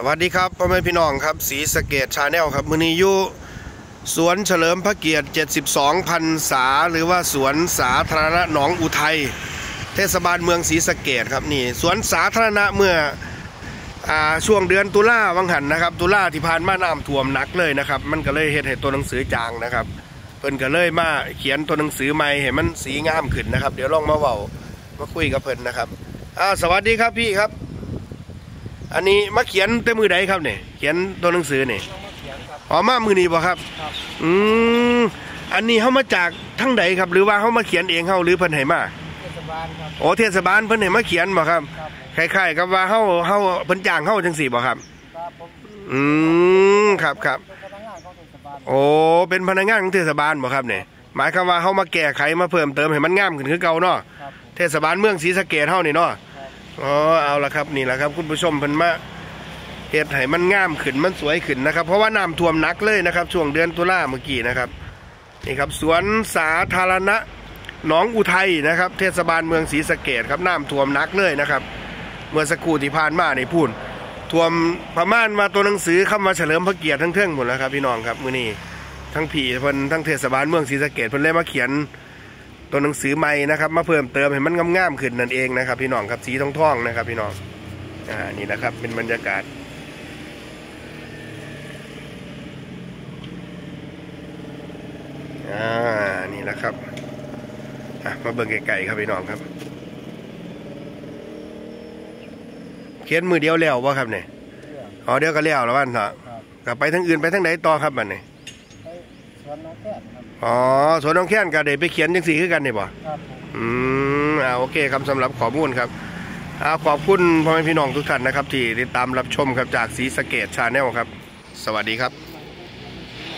วัสดีครับพ่อแม่พี่น้องครับศรีสะเกษชาแนลครับมื้อนี้อยู่สวนเฉลิมพระเกียรติ72พรรษาหรือว่าสวนสาธารณะหนองอุทัยเทศบาลเมืองศรีสะเกษครับนี่สวนสาธารณะเมื่อช่วงเดือนตุลาวังหันนะครับตุลาที่ผ่านมาน้ำท่วมหนักเลยนะครับมันก็เลยเฮ็ดให้ตัวหนังสือจางนะครับเพิ่นก็เลยมาเขียนตัวหนังสือใหม่ให้มันสีงามขึ้นนะครับเดี๋ยวลองมาเว้ามาคุยกับเพิ่นนะครับสวัสดีครับพี่ครับอันนี้มาเขียนเต็มมือใดครับเนี่ยเขียนตัวหนังสือเนี่ยอ๋อมามือนี้บ่ครับอันนี้เขามาจากทั้งใดครับหรือว่าเขามาเขียนเองเขาหรือเพิ่นให้มาเทศบาลครับโอ้เทศบาลเพิ่นให้มาเขียนบ่ครับคล้ายๆกับว่าเขาเพิ่นจ้างเขาจังสี่บ่ครับครับโอ้เป็นพนักงานของเทศบาลบ่ครับเนี่ยหมายความว่าเขามาแก้ไขมาเพิ่มเติมให้มันงามขึ้นคือเก่าเนาะเทศบาลเมืองศรีสะเกษเฮานี่เนาะอ๋อเอาละครับนี่แหละครับคุณผู้ชมเพิ่นมาเฮ็ดให้มันงามขึ้นมันสวยขึ้นนะครับเพราะว่าน้ำท่วมหนักเลยนะครับช่วงเดือนตุลาเมื่อกี้นะครับนี่ครับสวนสาธารณะหนองอุทัยนะครับเทศบาลเมืองศรีสะเกษครับน้ำท่วมหนักเลยนะครับเมื่อสักครู่ที่ผ่านมานี่พูดท่วมประมาณมาตัวหนังสือคำว่าเฉลิมพระเกียรติทั้งเทิงหมดแล้วครับพี่น้องครับมื้อนี้ทั้งผีเพิ่นทั้งเทศบาลเมืองศรีสะเกษเพิ่นเลยมาเขียนตัวหนังสือใหม่นะครับมาเพิ่มเติมให้มันงามๆขึ้นนั่นเองนะครับพี่น้องครับสีทองๆนะครับพี่น้องนี่นะครับเป็นบรรยากาศนี่นะครับมาเบิ่งไกลๆครับพี่น้องครับเขียนมือเดียวแล้ววะครับเนี่ยอ๋อเดียวก็แล้วแล้วบ้านเถอะกลับไปทั้งอื่นไปทั้งไหนต่อครับบ้านเนี่ยอ๋อสวนน้องแค้นก็ได้ไปเขียนจังสีคือกันนี่บ่โอเคครับสำหรับข้อมูลครับขอบคุณพ่อแม่พี่น้องทุกท่านนะครับที่ติดตามรับชมครับจากศรีสะเกษชาแนลครับสวัสดีครับ